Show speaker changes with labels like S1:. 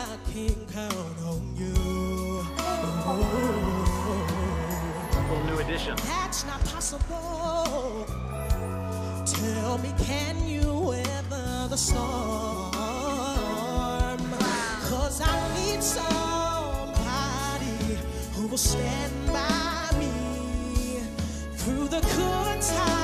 S1: I can count on you.
S2: Little new edition.
S1: That's not possible. Tell me, can you weather the storm? 'Cause I need somebody who will stand by me through the good times